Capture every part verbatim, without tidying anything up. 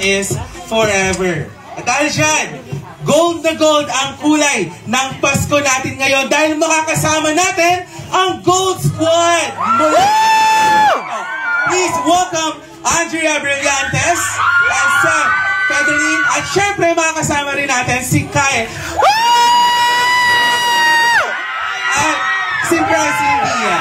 is forever. At dahil dyan, gold na gold ang kulay ng Pasko natin ngayon dahil makakasama natin ang Gold Squad! Mula! Please welcome Andrea Brillantes and Sam Federin at syempre makakasama rin natin si Kai at si Bryce Dia.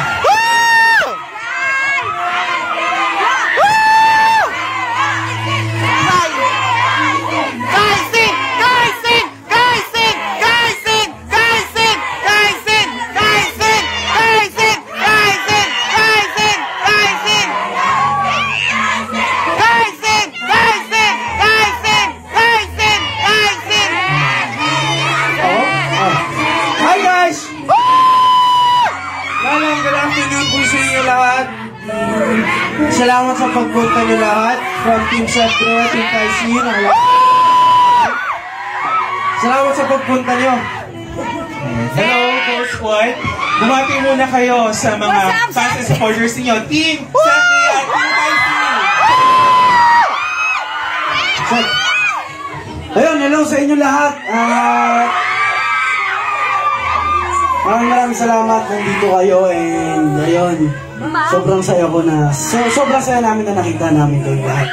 Salamat sa pagpunta niyo lahat from Team Setro, Team Tyson. Salamat sa pagpunta niyo. Hello, Gold Squad. Bumati muna kayo sa mga fans and supporters niyo. Team Setro at Team Tyson. So, ayun, hello sa inyo lahat. Uh, maraming maraming salamat nandito kayo and ayun. Sobrang saya ko na, so, sobrang saya namin na nakita namin kayo lahat.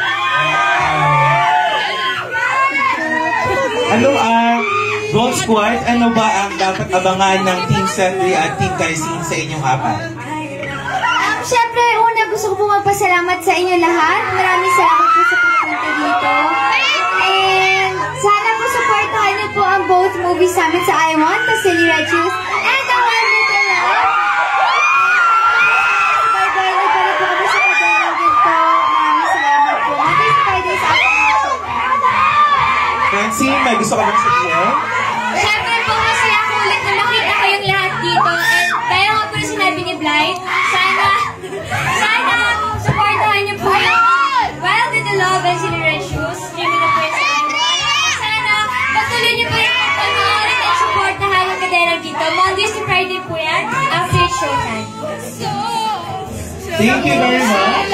Ano ang uh, Gold Squad? Ano ba ang dapat abangan ng Team Setri at Team Tyson sa inyong apat? Um, Siyempre, una gusto ko po magpasalamat sa inyo lahat. Maraming salamat po sa pagpunta dito. And sana po supportahan niyo po ang both movies namin sa I Want, the Silly Red Shoes, and the One Little Love. Francine, may gusto ka bang sabihin? Siyempre po, masaya ko ulit na makita kayong lahat dito. And kaya nga po na sinabi ni Blythe, sana, sana, supportahan niyo po yung Wild in the Love and Silly Red Shoes. Streaming na po yung sa amin. Sana, patuloy niyo po yung panoorin at supportahan ang kadera dito. Mondays to Friday po yan, after showtime. Thank you very much.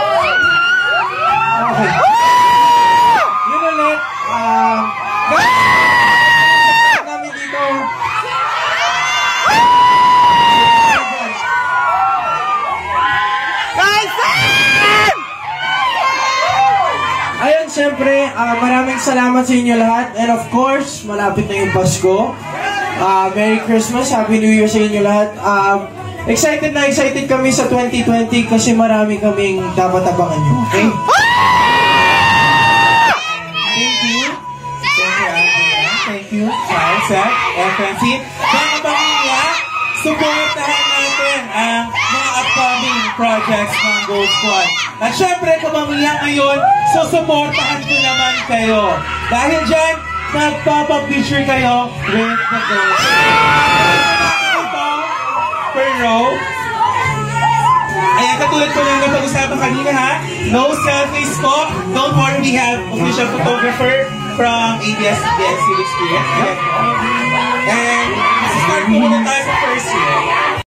Okay. Yun ulit. Um, namin dito. Ayun, syempre, uh, maraming salamat sa inyo lahat. And of course, malapit na yung Pasko. Uh, Merry Christmas, Happy New Year sa inyo lahat. Um, excited na excited kami sa twenty twenty kasi marami kaming dapat abangan nyo. Okay? Seth and Francine. Mga pamilya, supportahan natin ang mga upcoming projects ng Gold Squad. At syempre, kapamilya ngayon, susuportahan ko naman kayo. Dahil dyan, magpapapicture kayo with the Gold Squad. Ito, per row. Ayan, katulad ko lang na pag-usapan kanina ha. No selfies po. Don't worry, we have official photographer from A B S C B S Experience. And start po muna tayo sa first year.